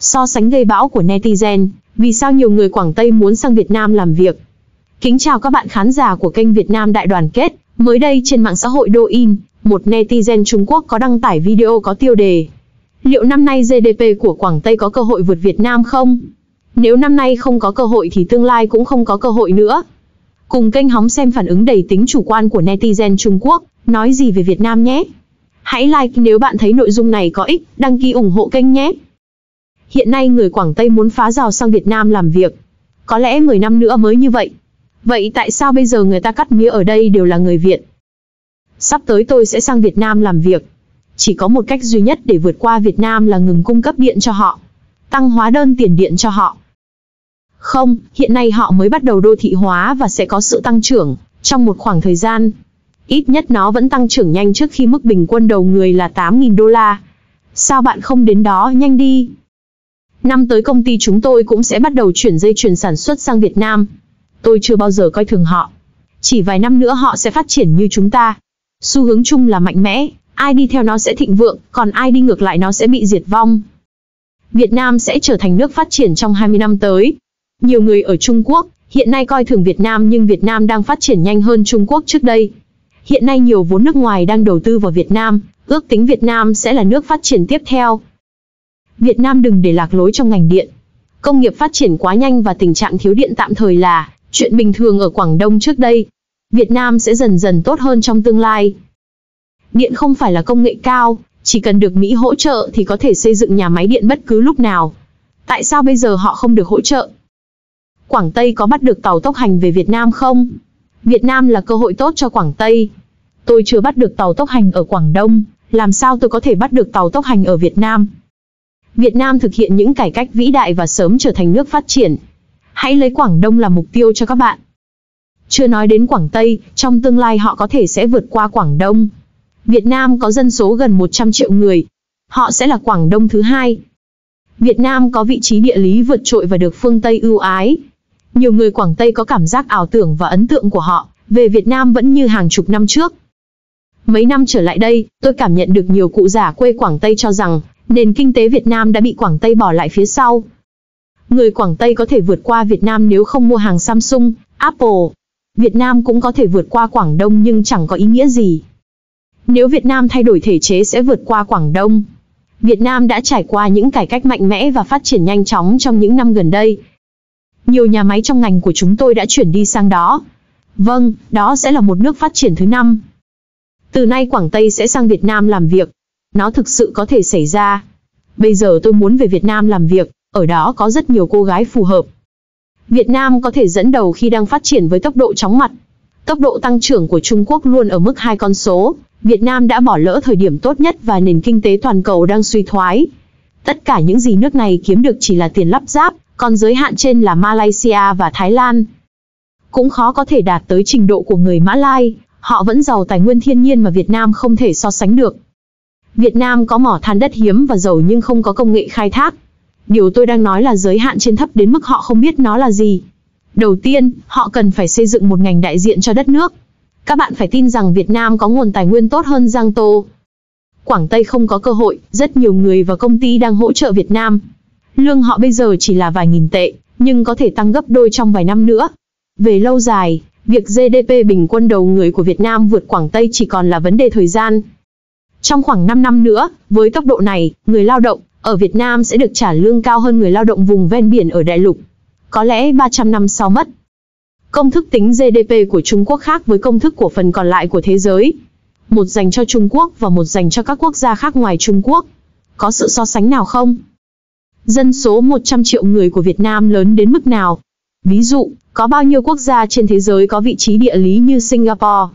So sánh gây bão của netizen, vì sao nhiều người Quảng Tây muốn sang Việt Nam làm việc. Kính chào các bạn khán giả của kênh Việt Nam Đại Đoàn Kết. Mới đây trên mạng xã hội Douyin, một netizen Trung Quốc có đăng tải video có tiêu đề: liệu năm nay GDP của Quảng Tây có cơ hội vượt Việt Nam không? Nếu năm nay không có cơ hội thì tương lai cũng không có cơ hội nữa. Cùng kênh hóng xem phản ứng đầy tính chủ quan của netizen Trung Quốc nói gì về Việt Nam nhé. Hãy like nếu bạn thấy nội dung này có ích, đăng ký ủng hộ kênh nhé. Hiện nay người Quảng Tây muốn phá rào sang Việt Nam làm việc. Có lẽ 10 năm nữa mới như vậy. Vậy tại sao bây giờ người ta cắt mía ở đây đều là người Việt? Sắp tới tôi sẽ sang Việt Nam làm việc. Chỉ có một cách duy nhất để vượt qua Việt Nam là ngừng cung cấp điện cho họ, tăng hóa đơn tiền điện cho họ. Không, hiện nay họ mới bắt đầu đô thị hóa và sẽ có sự tăng trưởng trong một khoảng thời gian. Ít nhất nó vẫn tăng trưởng nhanh trước khi mức bình quân đầu người là 8.000 đô la. Sao bạn không đến đó nhanh đi? Năm tới công ty chúng tôi cũng sẽ bắt đầu chuyển dây chuyền sản xuất sang Việt Nam. Tôi chưa bao giờ coi thường họ. Chỉ vài năm nữa họ sẽ phát triển như chúng ta. Xu hướng chung là mạnh mẽ, ai đi theo nó sẽ thịnh vượng, còn ai đi ngược lại nó sẽ bị diệt vong. Việt Nam sẽ trở thành nước phát triển trong 20 năm tới. Nhiều người ở Trung Quốc hiện nay coi thường Việt Nam, nhưng Việt Nam đang phát triển nhanh hơn Trung Quốc trước đây. Hiện nay nhiều vốn nước ngoài đang đầu tư vào Việt Nam, ước tính Việt Nam sẽ là nước phát triển tiếp theo. Việt Nam đừng để lạc lối trong ngành điện. Công nghiệp phát triển quá nhanh và tình trạng thiếu điện tạm thời là chuyện bình thường ở Quảng Đông trước đây. Việt Nam sẽ dần dần tốt hơn trong tương lai. Điện không phải là công nghệ cao, chỉ cần được Mỹ hỗ trợ thì có thể xây dựng nhà máy điện bất cứ lúc nào. Tại sao bây giờ họ không được hỗ trợ? Quảng Tây có bắt được tàu tốc hành về Việt Nam không? Việt Nam là cơ hội tốt cho Quảng Tây. Tôi chưa bắt được tàu tốc hành ở Quảng Đông, làm sao tôi có thể bắt được tàu tốc hành ở Việt Nam? Việt Nam thực hiện những cải cách vĩ đại và sớm trở thành nước phát triển. Hãy lấy Quảng Đông làm mục tiêu cho các bạn. Chưa nói đến Quảng Tây, trong tương lai họ có thể sẽ vượt qua Quảng Đông. Việt Nam có dân số gần 100 triệu người. Họ sẽ là Quảng Đông thứ hai. Việt Nam có vị trí địa lý vượt trội và được phương Tây ưu ái. Nhiều người Quảng Tây có cảm giác ảo tưởng và ấn tượng của họ về Việt Nam vẫn như hàng chục năm trước. Mấy năm trở lại đây, tôi cảm nhận được nhiều cụ già quê Quảng Tây cho rằng nền kinh tế Việt Nam đã bị Quảng Tây bỏ lại phía sau. Người Quảng Tây có thể vượt qua Việt Nam nếu không mua hàng Samsung, Apple. Việt Nam cũng có thể vượt qua Quảng Đông nhưng chẳng có ý nghĩa gì. Nếu Việt Nam thay đổi thể chế sẽ vượt qua Quảng Đông. Việt Nam đã trải qua những cải cách mạnh mẽ và phát triển nhanh chóng trong những năm gần đây. Nhiều nhà máy trong ngành của chúng tôi đã chuyển đi sang đó. Vâng, đó sẽ là một nước phát triển thứ 5. Từ nay Quảng Tây sẽ sang Việt Nam làm việc. Nó thực sự có thể xảy ra. Bây giờ tôi muốn về Việt Nam làm việc, ở đó có rất nhiều cô gái phù hợp. Việt Nam có thể dẫn đầu khi đang phát triển với tốc độ chóng mặt. Tốc độ tăng trưởng của Trung Quốc luôn ở mức 2 con số. Việt Nam đã bỏ lỡ thời điểm tốt nhất và nền kinh tế toàn cầu đang suy thoái. Tất cả những gì nước này kiếm được chỉ là tiền lắp ráp, còn giới hạn trên là Malaysia và Thái Lan. Cũng khó có thể đạt tới trình độ của người Mã Lai, họ vẫn giàu tài nguyên thiên nhiên mà Việt Nam không thể so sánh được. Việt Nam có mỏ than đất hiếm và dầu nhưng không có công nghệ khai thác. Điều tôi đang nói là giới hạn trên thấp đến mức họ không biết nó là gì. Đầu tiên, họ cần phải xây dựng một ngành đại diện cho đất nước. Các bạn phải tin rằng Việt Nam có nguồn tài nguyên tốt hơn Giang Tô. Quảng Tây không có cơ hội, rất nhiều người và công ty đang hỗ trợ Việt Nam. Lương họ bây giờ chỉ là vài nghìn tệ, nhưng có thể tăng gấp đôi trong vài năm nữa. Về lâu dài, việc GDP bình quân đầu người của Việt Nam vượt Quảng Tây chỉ còn là vấn đề thời gian. Trong khoảng 5 năm nữa, với tốc độ này, người lao động ở Việt Nam sẽ được trả lương cao hơn người lao động vùng ven biển ở đại lục. Có lẽ 300 năm sau mất. Công thức tính GDP của Trung Quốc khác với công thức của phần còn lại của thế giới. Một dành cho Trung Quốc và một dành cho các quốc gia khác ngoài Trung Quốc. Có sự so sánh nào không? Dân số 100 triệu người của Việt Nam lớn đến mức nào? Ví dụ, có bao nhiêu quốc gia trên thế giới có vị trí địa lý như Singapore?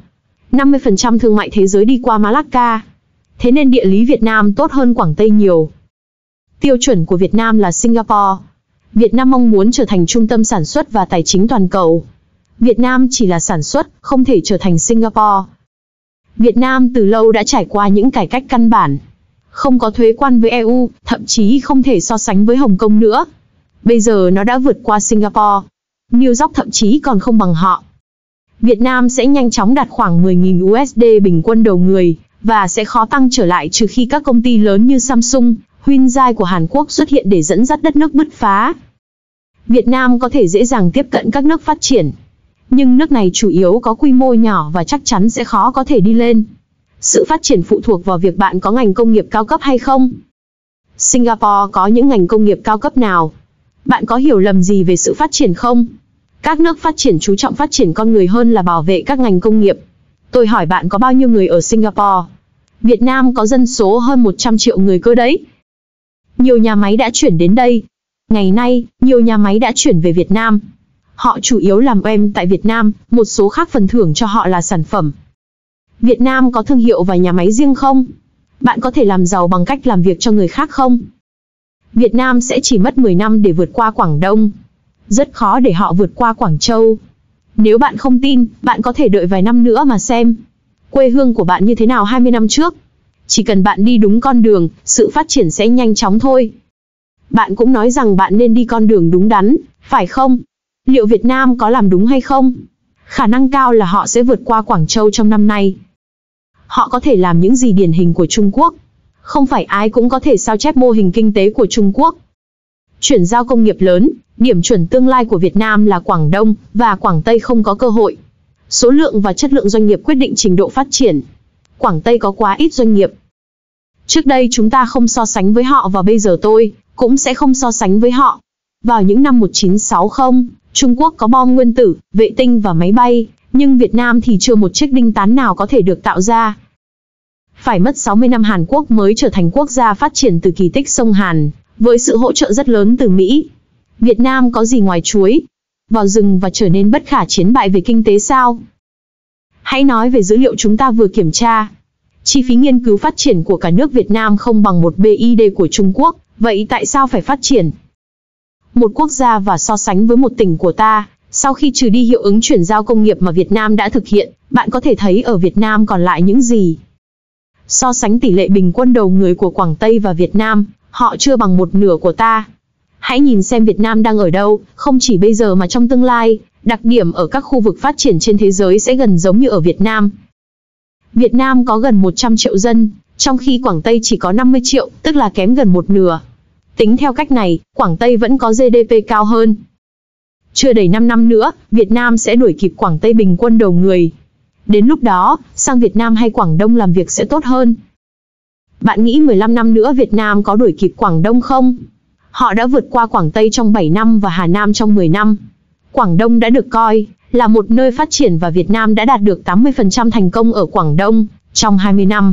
50% thương mại thế giới đi qua Malacca. Thế nên địa lý Việt Nam tốt hơn Quảng Tây nhiều. Tiêu chuẩn của Việt Nam là Singapore. Việt Nam mong muốn trở thành trung tâm sản xuất và tài chính toàn cầu. Việt Nam chỉ là sản xuất, không thể trở thành Singapore. Việt Nam từ lâu đã trải qua những cải cách căn bản. Không có thuế quan với EU, thậm chí không thể so sánh với Hồng Kông nữa. Bây giờ nó đã vượt qua Singapore. New York thậm chí còn không bằng họ. Việt Nam sẽ nhanh chóng đạt khoảng 10.000 USD bình quân đầu người, và sẽ khó tăng trở lại trừ khi các công ty lớn như Samsung, Hyundai của Hàn Quốc xuất hiện để dẫn dắt đất nước bứt phá. Việt Nam có thể dễ dàng tiếp cận các nước phát triển, nhưng nước này chủ yếu có quy mô nhỏ và chắc chắn sẽ khó có thể đi lên. Sự phát triển phụ thuộc vào việc bạn có ngành công nghiệp cao cấp hay không. Singapore có những ngành công nghiệp cao cấp nào? Bạn có hiểu lầm gì về sự phát triển không? Các nước phát triển chú trọng phát triển con người hơn là bảo vệ các ngành công nghiệp. Tôi hỏi bạn có bao nhiêu người ở Singapore? Việt Nam có dân số hơn 100 triệu người cơ đấy. Nhiều nhà máy đã chuyển đến đây. Ngày nay, nhiều nhà máy đã chuyển về Việt Nam. Họ chủ yếu làm OEM tại Việt Nam, một số khác phần thưởng cho họ là sản phẩm. Việt Nam có thương hiệu và nhà máy riêng không? Bạn có thể làm giàu bằng cách làm việc cho người khác không? Việt Nam sẽ chỉ mất 10 năm để vượt qua Quảng Đông. Rất khó để họ vượt qua Quảng Châu. Nếu bạn không tin, bạn có thể đợi vài năm nữa mà xem. Quê hương của bạn như thế nào 20 năm trước? Chỉ cần bạn đi đúng con đường, sự phát triển sẽ nhanh chóng thôi. Bạn cũng nói rằng bạn nên đi con đường đúng đắn, phải không? Liệu Việt Nam có làm đúng hay không? Khả năng cao là họ sẽ vượt qua Quảng Châu trong năm nay. Họ có thể làm những gì điển hình của Trung Quốc. Không phải ai cũng có thể sao chép mô hình kinh tế của Trung Quốc. Chuyển giao công nghiệp lớn, điểm chuẩn tương lai của Việt Nam là Quảng Đông và Quảng Tây không có cơ hội. Số lượng và chất lượng doanh nghiệp quyết định trình độ phát triển. Quảng Tây có quá ít doanh nghiệp. Trước đây chúng ta không so sánh với họ và bây giờ tôi cũng sẽ không so sánh với họ. Vào những năm 1960, Trung Quốc có bom nguyên tử, vệ tinh và máy bay, nhưng Việt Nam thì chưa một chiếc đinh tán nào có thể được tạo ra. Phải mất 60 năm Hàn Quốc mới trở thành quốc gia phát triển từ kỳ tích sông Hàn, với sự hỗ trợ rất lớn từ Mỹ. Việt Nam có gì ngoài chuối? Vào rừng và trở nên bất khả chiến bại về kinh tế sao? Hãy nói về dữ liệu chúng ta vừa kiểm tra. Chi phí nghiên cứu phát triển của cả nước Việt Nam không bằng một BID của Trung Quốc, vậy tại sao phải phát triển? Một quốc gia và so sánh với một tỉnh của ta, sau khi trừ đi hiệu ứng chuyển giao công nghiệp mà Việt Nam đã thực hiện, bạn có thể thấy ở Việt Nam còn lại những gì? So sánh tỷ lệ bình quân đầu người của Quảng Tây và Việt Nam, họ chưa bằng một nửa của ta. Hãy nhìn xem Việt Nam đang ở đâu, không chỉ bây giờ mà trong tương lai, đặc điểm ở các khu vực phát triển trên thế giới sẽ gần giống như ở Việt Nam. Việt Nam có gần 100 triệu dân, trong khi Quảng Tây chỉ có 50 triệu, tức là kém gần một nửa. Tính theo cách này, Quảng Tây vẫn có GDP cao hơn. Chưa đầy 5 năm nữa, Việt Nam sẽ đuổi kịp Quảng Tây bình quân đầu người. Đến lúc đó, sang Việt Nam hay Quảng Đông làm việc sẽ tốt hơn. Bạn nghĩ 15 năm nữa Việt Nam có đuổi kịp Quảng Đông không? Họ đã vượt qua Quảng Tây trong 7 năm và Hà Nam trong 10 năm. Quảng Đông đã được coi là một nơi phát triển và Việt Nam đã đạt được 80% thành công ở Quảng Đông trong 20 năm.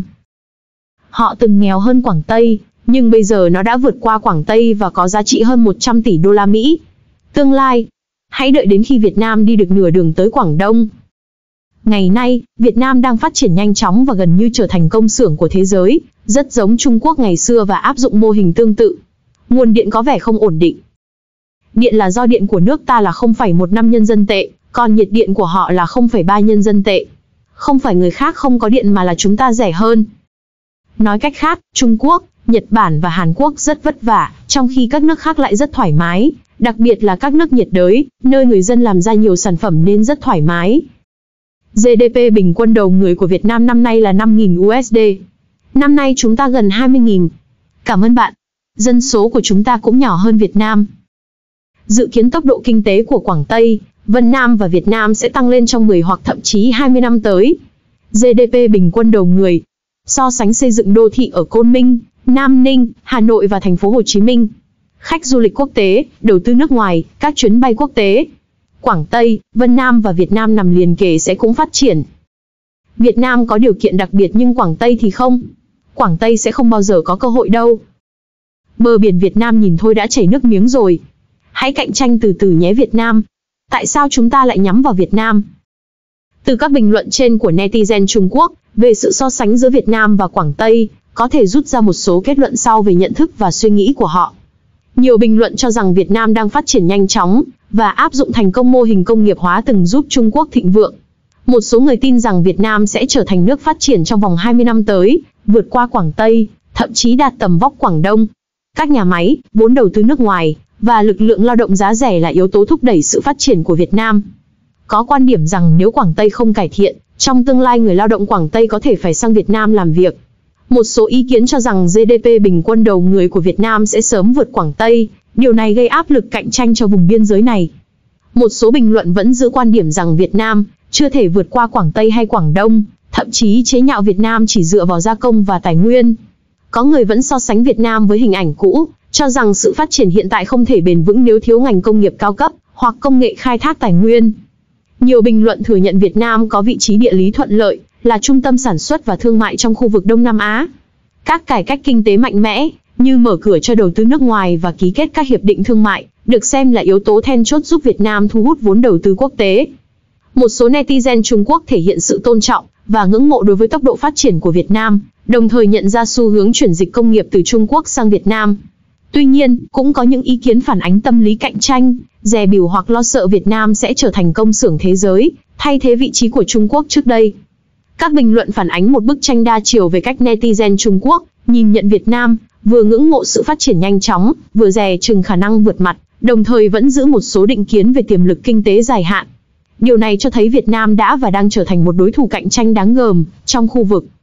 Họ từng nghèo hơn Quảng Tây, nhưng bây giờ nó đã vượt qua Quảng Tây và có giá trị hơn 100 tỷ đô la Mỹ. Tương lai, hãy đợi đến khi Việt Nam đi được nửa đường tới Quảng Đông. Ngày nay, Việt Nam đang phát triển nhanh chóng và gần như trở thành công xưởng của thế giới, rất giống Trung Quốc ngày xưa và áp dụng mô hình tương tự. Nguồn điện có vẻ không ổn định. Điện là do điện của nước ta là 0,15 nhân dân tệ, còn nhiệt điện của họ là 0,3 nhân dân tệ. Không phải người khác không có điện mà là chúng ta rẻ hơn. Nói cách khác, Trung Quốc, Nhật Bản và Hàn Quốc rất vất vả, trong khi các nước khác lại rất thoải mái, đặc biệt là các nước nhiệt đới, nơi người dân làm ra nhiều sản phẩm nên rất thoải mái. GDP bình quân đầu người của Việt Nam năm nay là 5.000 USD. Năm nay chúng ta gần 20.000. Cảm ơn bạn. Dân số của chúng ta cũng nhỏ hơn Việt Nam. Dự kiến tốc độ kinh tế của Quảng Tây, Vân Nam và Việt Nam sẽ tăng lên trong 10 hoặc thậm chí 20 năm tới. GDP bình quân đầu người. So sánh xây dựng đô thị ở Côn Minh, Nam Ninh, Hà Nội và thành phố Hồ Chí Minh. Khách du lịch quốc tế, đầu tư nước ngoài, các chuyến bay quốc tế. Quảng Tây, Vân Nam và Việt Nam nằm liền kề sẽ cũng phát triển. Việt Nam có điều kiện đặc biệt nhưng Quảng Tây thì không. Quảng Tây sẽ không bao giờ có cơ hội đâu. Bờ biển Việt Nam nhìn thôi đã chảy nước miếng rồi. Hãy cạnh tranh từ từ nhé Việt Nam. Tại sao chúng ta lại nhắm vào Việt Nam? Từ các bình luận trên của netizen Trung Quốc về sự so sánh giữa Việt Nam và Quảng Tây, có thể rút ra một số kết luận sau về nhận thức và suy nghĩ của họ. Nhiều bình luận cho rằng Việt Nam đang phát triển nhanh chóng và áp dụng thành công mô hình công nghiệp hóa từng giúp Trung Quốc thịnh vượng. Một số người tin rằng Việt Nam sẽ trở thành nước phát triển trong vòng 20 năm tới, vượt qua Quảng Tây, thậm chí đạt tầm vóc Quảng Đông. Các nhà máy, vốn đầu tư nước ngoài và lực lượng lao động giá rẻ là yếu tố thúc đẩy sự phát triển của Việt Nam. Có quan điểm rằng nếu Quảng Tây không cải thiện, trong tương lai người lao động Quảng Tây có thể phải sang Việt Nam làm việc. Một số ý kiến cho rằng GDP bình quân đầu người của Việt Nam sẽ sớm vượt Quảng Tây, điều này gây áp lực cạnh tranh cho vùng biên giới này. Một số bình luận vẫn giữ quan điểm rằng Việt Nam chưa thể vượt qua Quảng Tây hay Quảng Đông, thậm chí chế nhạo Việt Nam chỉ dựa vào gia công và tài nguyên. Có người vẫn so sánh Việt Nam với hình ảnh cũ, cho rằng sự phát triển hiện tại không thể bền vững nếu thiếu ngành công nghiệp cao cấp hoặc công nghệ khai thác tài nguyên. Nhiều bình luận thừa nhận Việt Nam có vị trí địa lý thuận lợi, là trung tâm sản xuất và thương mại trong khu vực Đông Nam Á. Các cải cách kinh tế mạnh mẽ, như mở cửa cho đầu tư nước ngoài và ký kết các hiệp định thương mại, được xem là yếu tố then chốt giúp Việt Nam thu hút vốn đầu tư quốc tế. Một số netizen Trung Quốc thể hiện sự tôn trọng và ngưỡng mộ đối với tốc độ phát triển của Việt Nam, đồng thời nhận ra xu hướng chuyển dịch công nghiệp từ Trung Quốc sang Việt Nam. Tuy nhiên, cũng có những ý kiến phản ánh tâm lý cạnh tranh, dè bỉu hoặc lo sợ Việt Nam sẽ trở thành công xưởng thế giới, thay thế vị trí của Trung Quốc trước đây. Các bình luận phản ánh một bức tranh đa chiều về cách netizen Trung Quốc nhìn nhận Việt Nam, vừa ngưỡng mộ sự phát triển nhanh chóng, vừa dè chừng khả năng vượt mặt, đồng thời vẫn giữ một số định kiến về tiềm lực kinh tế dài hạn. Điều này cho thấy Việt Nam đã và đang trở thành một đối thủ cạnh tranh đáng gờm trong khu vực.